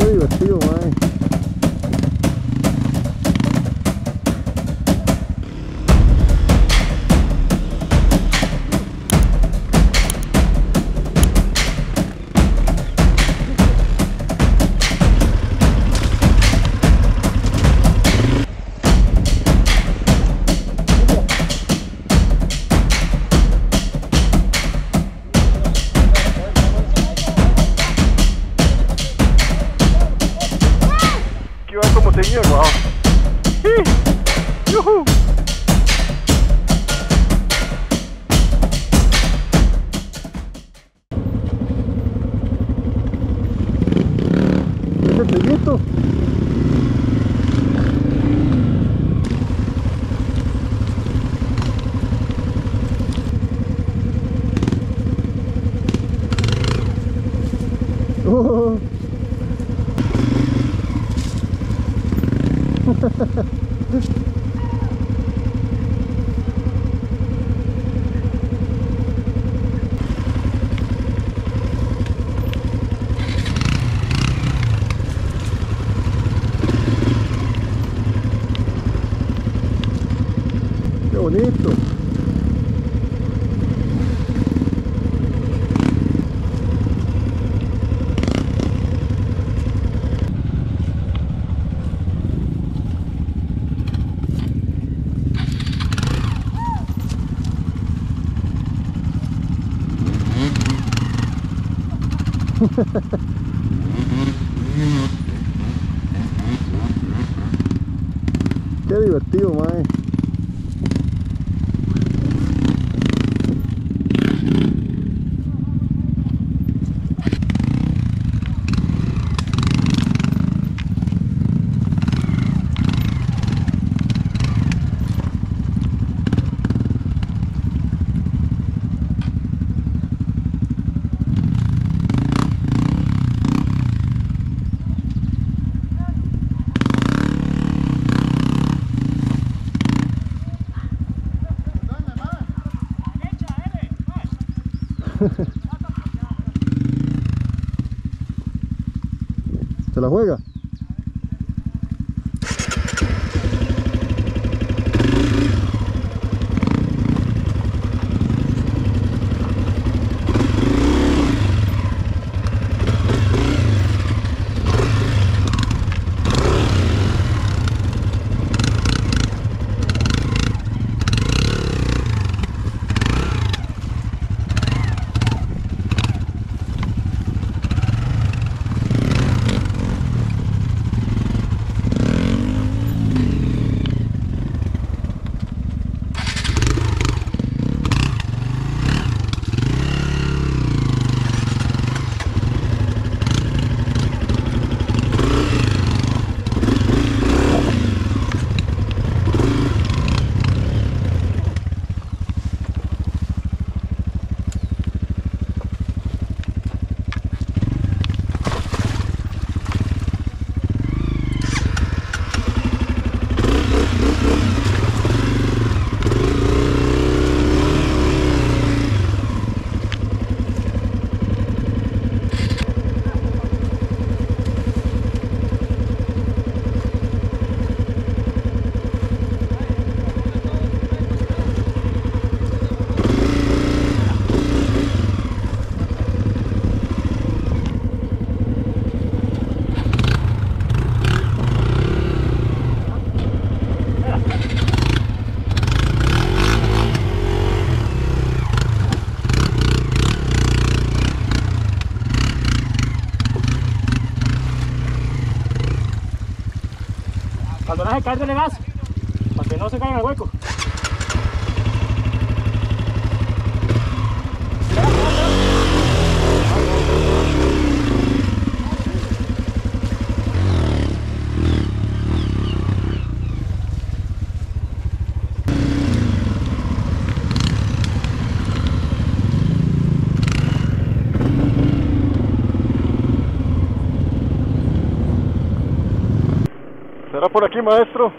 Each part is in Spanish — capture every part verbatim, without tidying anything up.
divertido, mae. Como tenía, wow. ¡Yuhu! Ese triguito. Oh. Qué bonito. Qué divertido, mae. ¿Se la juega? Cuando deje caer de gas, para que no se caiga en el hueco. ¿Será por aquí, maestro?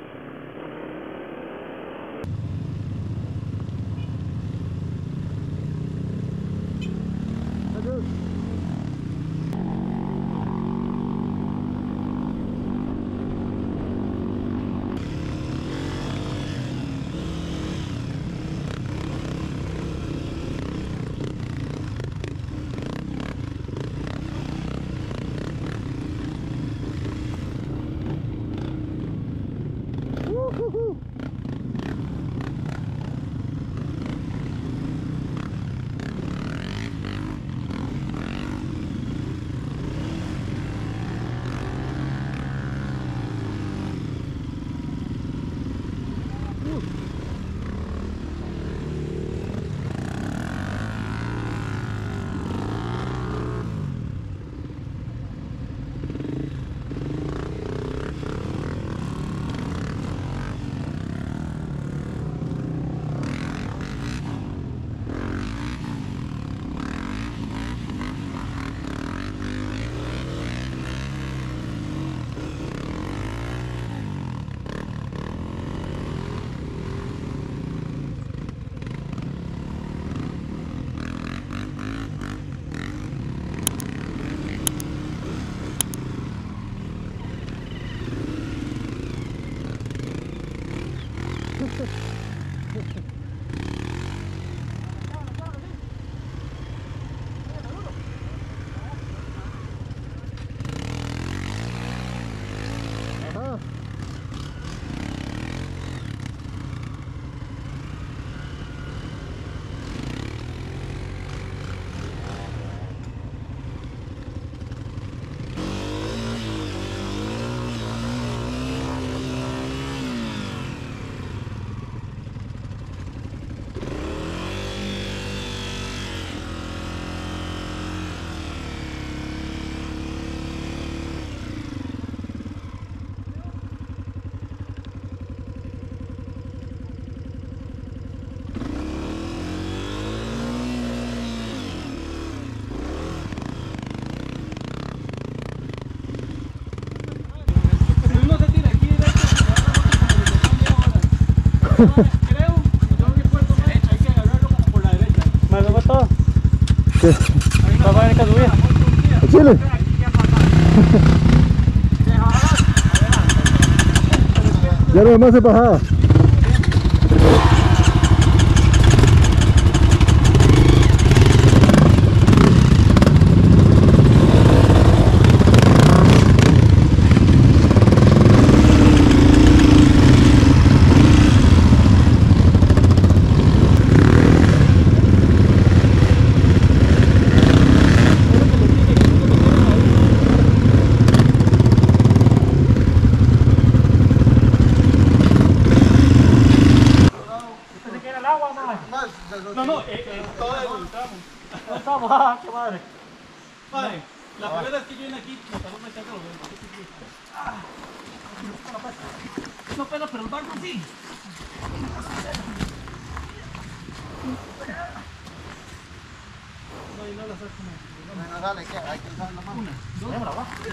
Ajá. Creo, yo recuerdo mal, hay que agarrarlo como por la derecha. ¿Me lo todo? ¿Qué? Va a poner que subir. ¿A Chile? Ya lo demás es bajada. No, no, eh, eh, todo el tramo. No estamos, ah, qué madre. Madre, la primera vez que yo vine aquí, me paró me cago los dedos. Ah, no pela, pero el barco sí. No, y no la saco. Bueno, dale, que hay que usar la mano. Una,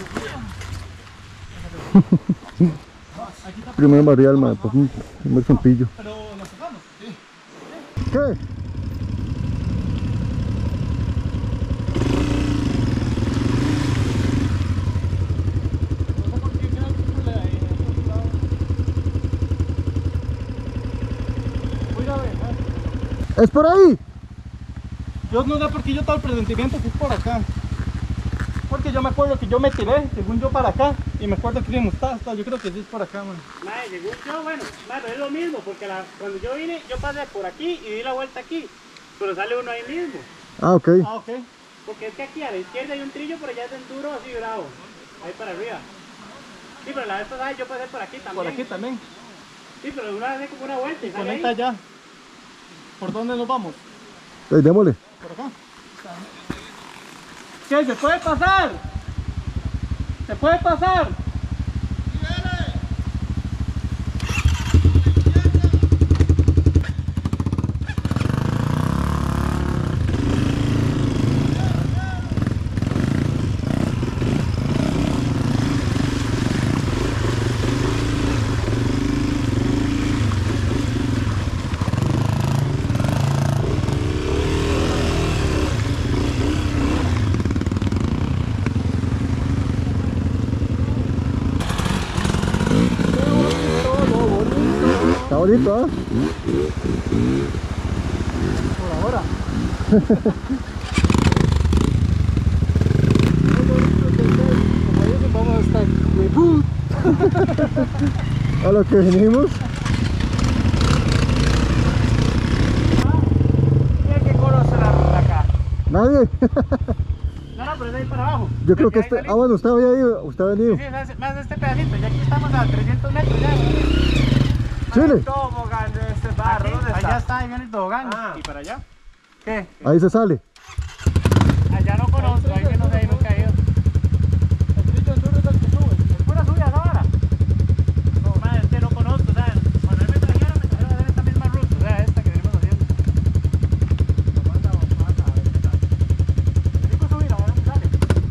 dos. Primero María Alma, pues un primer zampillo. Pero la sacamos. Sí. ¿Qué? No sé por qué creo que fue la en otro lado. Voy a ver, ¿eh? ¿Es por ahí? Yo no sé por qué yo todo el presentimiento que es por acá. Porque yo me acuerdo que yo me tiré, según yo, para acá. Y me acuerdo que vimos hasta, yo creo que sí es por acá, man. Madre, según yo, bueno, claro, es lo mismo, porque la, cuando yo vine, yo pasé por aquí y di la vuelta aquí, pero sale uno ahí mismo, Ah, ok. Ah, ok. porque es que aquí a la izquierda hay un trillo, pero allá es enduro así bravo, ahí para arriba. Sí, pero la vez pasada yo pasé por aquí también. Por aquí también. Sí, pero una vez como una vuelta y sale ahí. Conecta allá. ¿Por dónde nos vamos? Eh, démosle. Por acá. ¿Qué? ¿Se puede pasar? ¿Se puede pasar? Está bonito, ¿eh? Por ahora. Vamos a estar. A lo que venimos. ¿Quién que conoce la ruta acá? Nadie. No, no, pero es de ahí para abajo. Yo creo que Ahí este. salimos. Ah, bueno, usted había ido. Usted ha venido. Sí, sí, más, más de este pedacito, ya aquí estamos a trescientos metros ya. Chile. Tobogán de este barro, Aquí, ¿dónde está? allá está, ahí viene el tobogán. Ah. ¿Y para allá? ¿Qué? Ahí se sale. Allá no conozco, ahí que no sé, ahí nunca he ido. El trillo enduro es el que sube. ¿Es pura subida esa vara? No, madre, es que no conozco, o sea, cuando él me trajera, me trajeron a hacer esta misma ruta, o sea, esta que venimos haciendo. Lo manda, manda, a ver qué tal. Es rico subir, a ver dónde sale.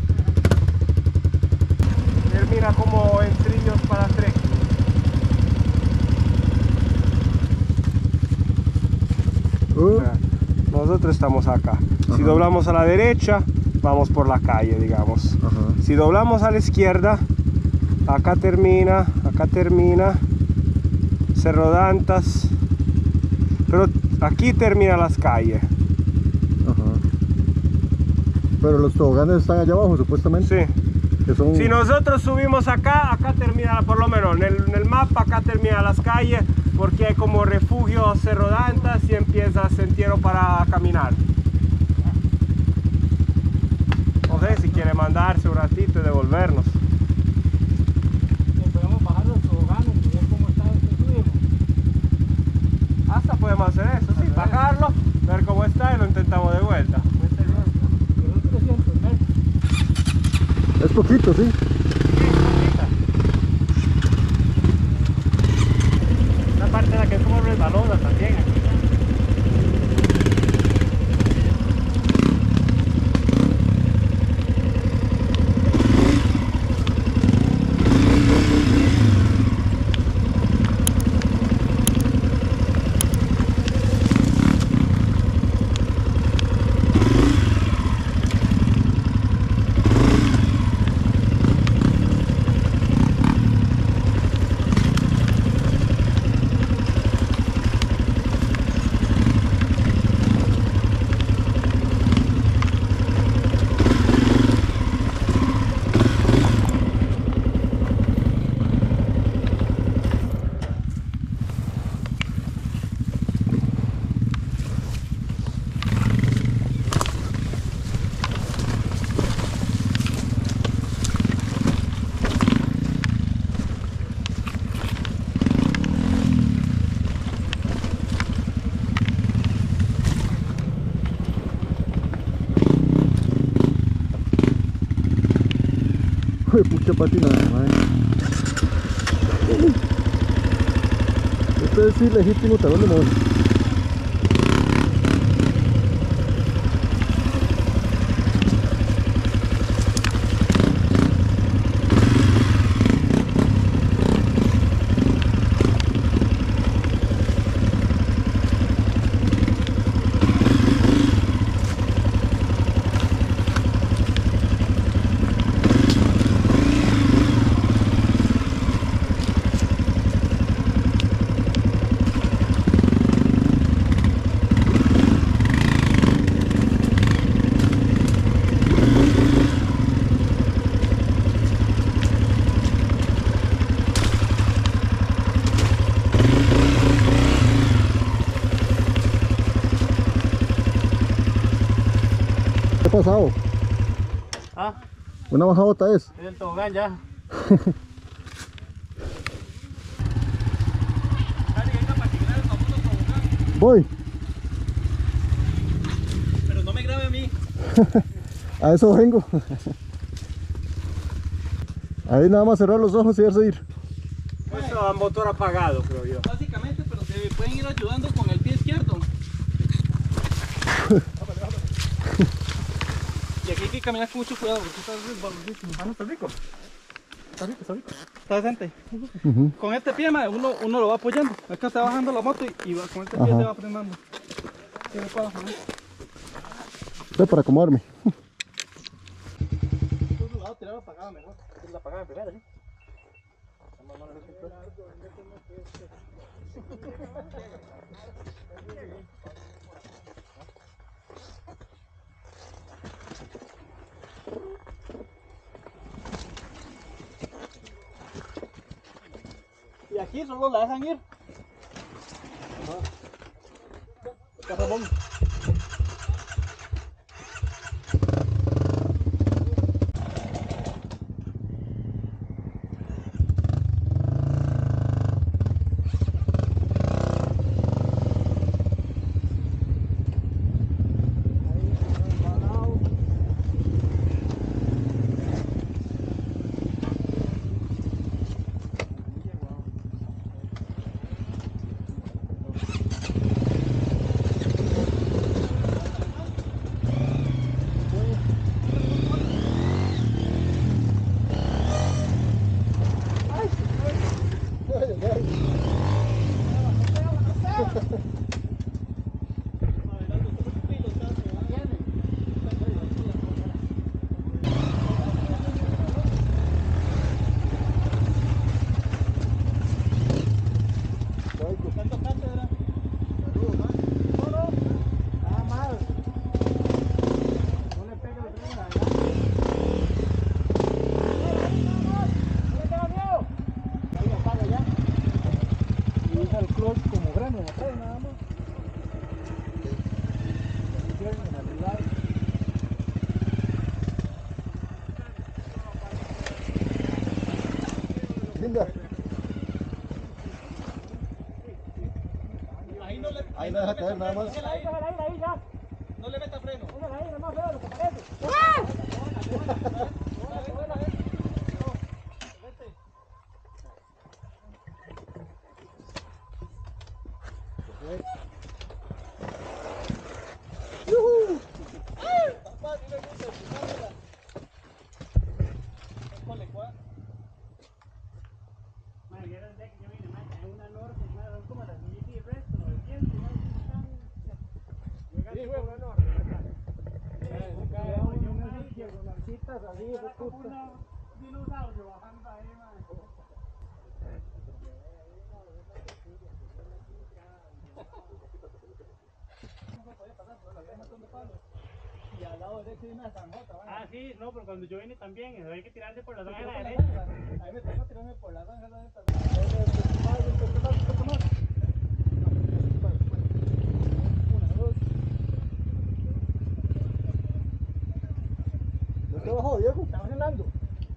Él mira como en trillos para trekking. Uh, Nosotros estamos acá. Si Ajá. doblamos a la derecha, vamos por la calle, digamos. ajá. Si doblamos a la izquierda, acá termina, acá termina Cerro Dantas, Pero aquí termina las calles. Ajá. Pero los toboganes están allá abajo, supuestamente. Sí. Que son... Si nosotros subimos acá, acá termina, por lo menos en el, en el mapa, acá termina las calles, porque hay como refugio Cerro Dantas y empieza sendero para caminar. No sé si quiere mandarse un ratito y devolvernos. Podemos bajar los toboganes y ver cómo está este subimos. Hasta podemos hacer eso, sí, bajarlo, ver cómo está y lo intentamos de vuelta. Son trescientos metros. Es poquito, sí. Una parte de la que es como resbalosa también aquí. Uy, pucha patinada, madre. Este es ilegítimo talón de mono. ¿Qué ha pasado? Ah, Una bajadota es. es el tobogán ya. Voy. Pero no me grabe a mí. A eso vengo. Ahí nada más cerrar los ojos y verse ir. Eso a motor apagado, creo yo. Básicamente, pero se pueden ir ayudando con el pie izquierdo. Y aquí hay que caminar con mucho cuidado porque está resbalosísimo. Ah, no, está rico. Está rico, está rico. Está decente. Uh-huh. Con este pie, madre, uno, uno lo va apoyando. Acá está bajando la moto y, y va- con este pie Ajá. se va frenando. Sí, me puedo frenar. Estoy para acomodarme. Por un lado, tirarlo apagado mejor. La apagada primero, ¿sí? Y aquí solo la dejan ir. Ramón. Linda. Ahí no le, Ahí no deja caer nada más. Déjala ahí, déjala ahí, ahí ya. no le meta freno. Déjala ahí, es más feo de lo que parece. Madre, ya desde que yo vine, madre, hay una norte, madre, son como las G T Resto, novecientos, madre, están... Sí, fue una norte. Diagonalcitas así, de puta. Dinosaurio bajando ahí, madre. Y al lado derecho hay una zanjota. Ah, sí, no, pero cuando yo vine también, hay que tirarse por la zanja de la derecha. Ahí me tocó tirarme por la zanja de esta. ¿No te bajó, Diego? Estamos helando.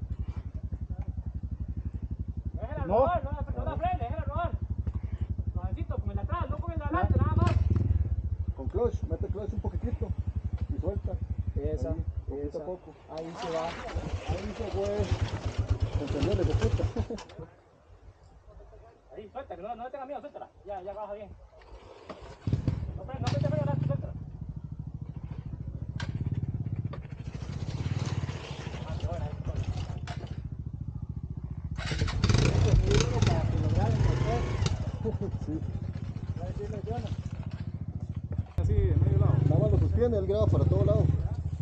Déjala No. rodar, no, no la frene, déjala rodar. Suavecito, con el atrás, no con el adelante, nada más. Con clutch, mete clutch un poquitito y suelta. Esa, Ahí, poquito esa. a poco. Ahí se va. Ahí se fue. Encenderle, de puta. Ahí, suéltala, no, no le tenga miedo, suéltala. Ya, ya baja bien. No, frene, no mete freno adelante, suéltala. Ah, qué buena, qué buena. Sí. Así, de medio lado. Nada más lo sostiene, él graba para todo lado.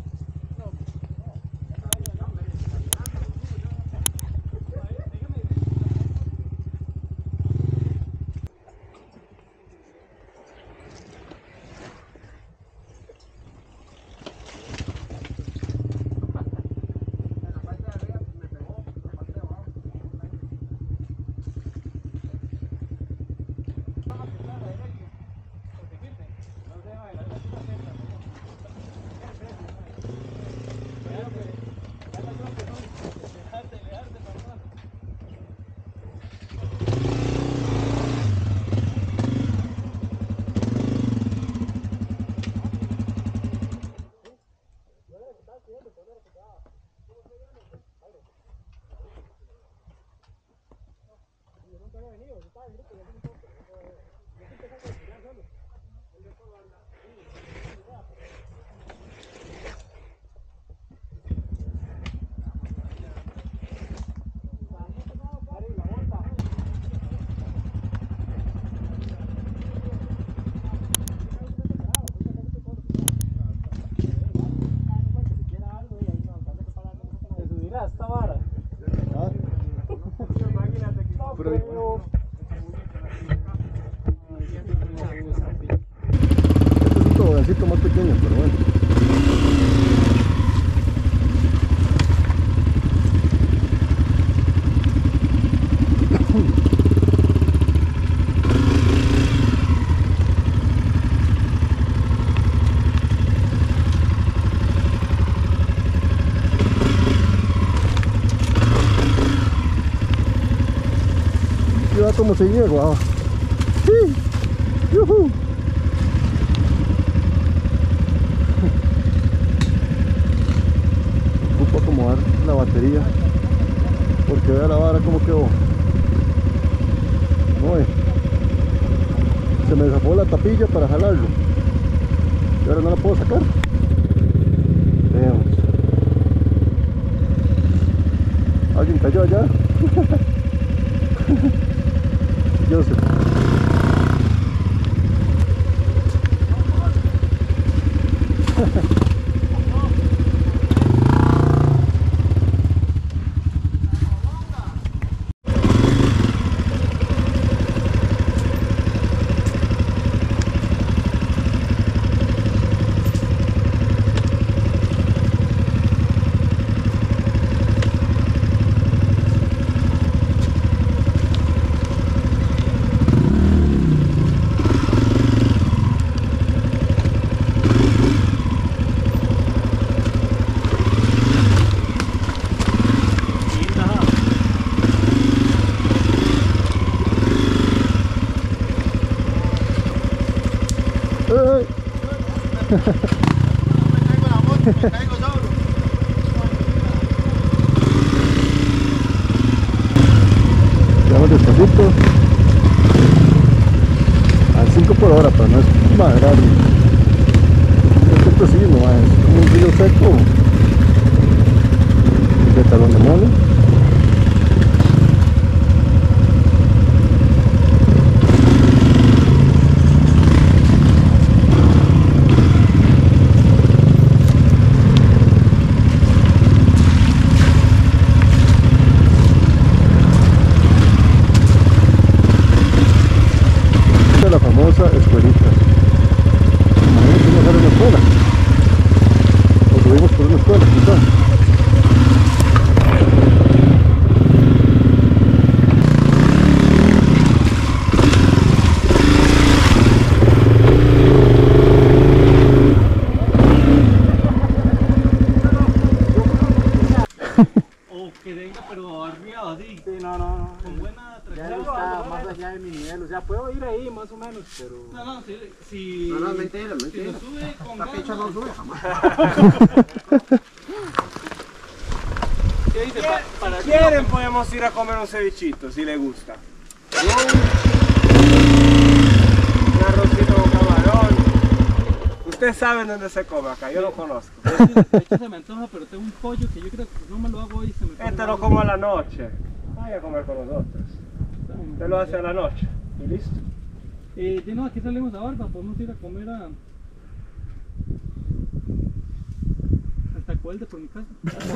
Mira esta vara. Ah. Pero, este es un tobogancito más pequeño, pero bueno. Va como seguía, guau. Sí. Yuhu. Ocupo acomodar la batería porque vea la vara como quedó. No, eh. Se me zafó la tapilla para jalarlo y ahora no la puedo sacar. Veamos. Alguien cayó allá. Joseph. traigo la moto, me caigo solo. Vamos despacito. Al cinco por hora, pero no es más grande. Esto sí, no es como un río seco. De talón de mono. La famosa escuelita. Imagínate uno sale de una escuela. O subimos por una escuela, quizás. O que venga, pero arriba, así. Sí, no, no, no. Con buena Ya tracción. está más allá de mi nivel, o sea, puedo ir ahí más o menos, pero... No, no, si. si No, no, es mentira, es si mentira. lo sube con La ganas. ficha no sube jamás. ¿Qué dice? Pa- para Si quieren podemos ir a comer un cevichito, si les gusta. Un arrocito con camarón. Ustedes saben dónde se come acá, yo lo conozco. De hecho se me antoja, pero tengo un pollo que yo creo que no me lo hago hoy. Se me pone Este lo malo. como a la noche. Vaya a comer con nosotros. Usted lo hace a la noche. ¿Y listo? Eh, de no, aquí salimos a Barba, podemos ir a comer a... al Taco Elde por mi casa.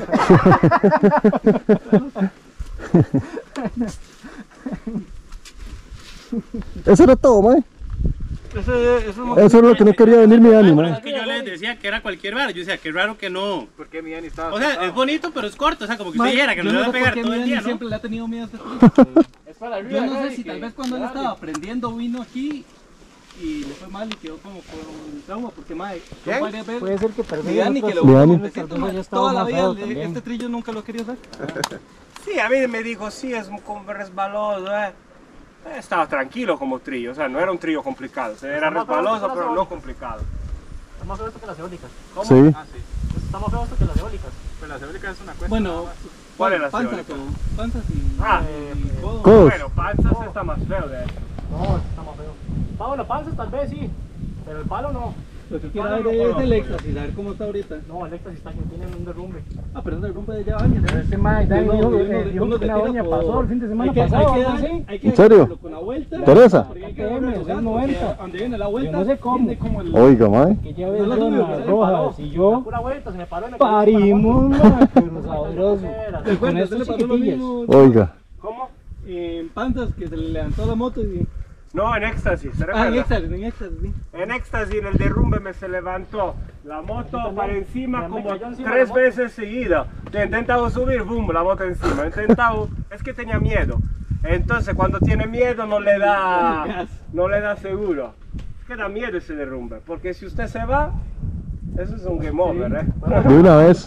Eso era todo, mae. Eso, eso, Eso es lo que no quería venir mi Es ánimo. que yo les decía que era cualquier bar, yo decía, qué raro que no. ¿Por qué mi Dani estaba O sea, asustado? es bonito, pero es corto, o sea, como que Mae, usted dijera que yo no le va sé a pegar por qué todo el Milani día, ¿no? siempre le ha tenido miedo a este trillo. Es para arriba, Yo no sé Gaby, si que- tal vez cuando él dale. estaba aprendiendo vino aquí y le fue mal y quedó como con trauma porque mae, yo ¿Quién? varias veces Puede ser que perdí Milani que lo Milani. besito, mae, toda la vida le- este trillo nunca lo quería usar. Sí, a mí me dijo, sí, es un como resbaloso, eh. Eh, Estaba tranquilo como trillo, o sea, no era un trillo complicado, o sea, era Estamos resbaloso, todos pero con no complicado. Está más feo esto que las eólicas. ¿Cómo? Sí. Ah, sí. Está más feo esto que las eólicas. Pues las eólicas es una cuesta. Bueno, ¿Cuál es la panzas eólica? o panzas y, Ah, y codos. Codos. Bueno, panzas está más feo de eso. No, este está más feo. Ah, bueno, panzas tal vez sí, pero el palo no. Lo que quiero no ver lo es conozco el yo. éxtasis, a ver cómo está ahorita. No, el éxtasis está que tiene un derrumbe. Ah, pero es el rompe de ya años. ¿no? Este mae, Uno- Dani dijo que- uno- eh, dijo uno que le una tira doña por- pasó el fin de semana hay que- pasado, hay que algo darle- así. hay que ¿En serio? darle con la vuelta. Teresa. Porque hay que A T M, darle dos porque noventa. Donde viene la vuelta, Yo no sé cómo. tiene como el... Oiga, mae. Que ya No, ves no, no, zonas no, no, rojas y La yo pura vuelta, se me paró en el parimos, mae, pero sabroso. ¿Te Y con acuerdas? estos Le pasó lo chiquitillos. mismo Oiga. ¿Cómo? en panzas que se le levantó la moto y... No, en éxtasis, ¿se Ah, en recuerda? éxtasis, en éxtasis, sí. En éxtasis, en el derrumbe me se levantó la moto para encima me como cayó encima tres la moto. veces seguida. He intentado subir, boom, la moto encima. He intentado, es que tenía miedo. Entonces cuando tiene miedo no le da, no le da seguro. Es que da miedo ese derrumbe, porque si usted se va, eso es un game over, ¿eh? De una vez.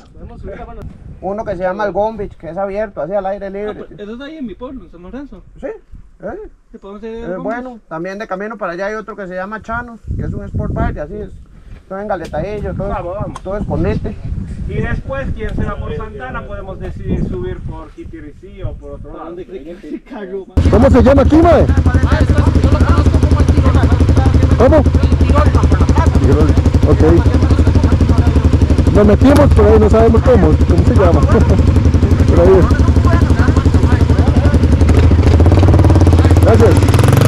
Uno que se llama el Gombich, que es abierto, así al aire Ah, libre. pues, eso es ahí en mi pueblo, en San Lorenzo. Sí, eh, ¿Se podemos ir es bueno. También de camino para allá hay otro que se llama Chanos, que es un sport bike, así es. Todo en galetadillo, todo, Vamos, vamos. todo es conete. Y después, quien se va por Santana, podemos decidir subir por Kitiricí o por otro ¿Para lado. dónde cree que se cagó, man? ¿Cómo se llama aquí, mae? ¿Cómo? Tirol. Ok. Nos metimos, pero ahí no sabemos cómo, cómo se llama. Por ahí es. Gracias.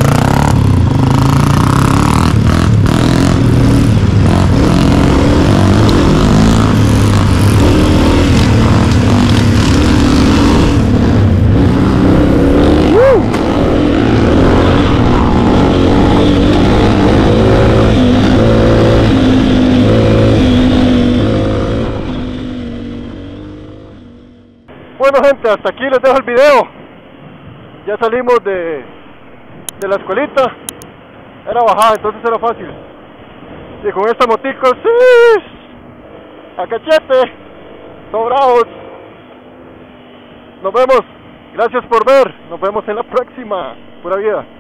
Bueno gente, hasta aquí les dejo el video. Ya salimos de, de la escuelita. Era bajada, entonces era fácil. Y con esta motico, sí, a cachete, sobrados. Nos vemos. Gracias por ver. Nos vemos en la próxima. Pura vida.